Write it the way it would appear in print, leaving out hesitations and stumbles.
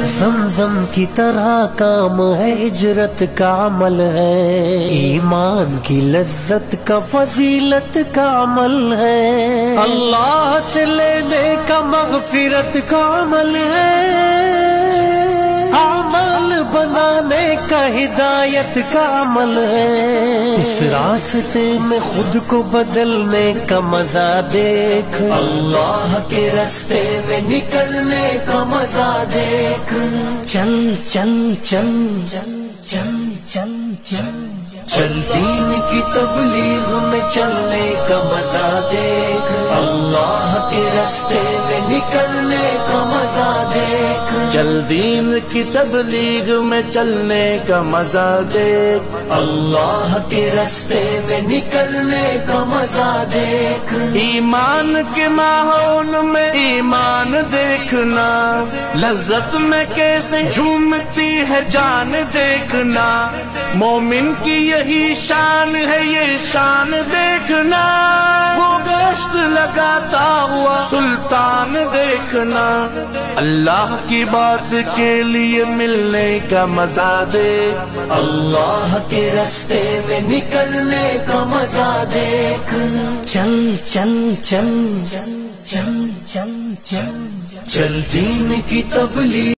زمزم کی طرح کام ہے، ہجرت کا عمل ہے، ایمان کی لذت کا فضیلت کا عمل ہے، اللہ سے لینے کا مغفرت کا عمل ہے، اعمال بنانے کا ہدایت کا عمل ہے، اس راستے میں خود کو بدلنے کا مزہ دیکھ، اللہ کے راستے میں نکلنے کا مزہ دیکھ، چل چل چل چل چل چل چل چل دین کی تبلیغ میں چلنے کا مزہ دیکھ، اللہ کے راستے میں نکلنے کا مزہ دیکھ، چل دین کی تبلیغ میں چلنے کا مزہ دیکھ، اللہ کے راستے میں نکلنے کا مزہ دیکھ، ایمان کے ماحول میں ایمان دیکھنا، لذت میں کیسے جھومتی ہے جان دیکھنا، مومن کی یہی شان ہے یہ شان دیکھنا، وہ گشت لگاتا ہوا سلطان دیکھنا، اللہ کی بات کے لیے ملنے کا مزہ دیکھ، اللہ کے راستے میں نکلنے کا مزہ دیکھ، چل چل چل چل چل چل چل چل دین کی تبلیغ